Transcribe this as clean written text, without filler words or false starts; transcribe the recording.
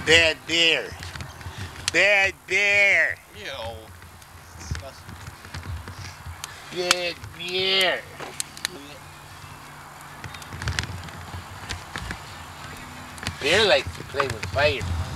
Bad bear. Bad bear. Ew. Disgusting. Bad bear. Bear likes to play with fire.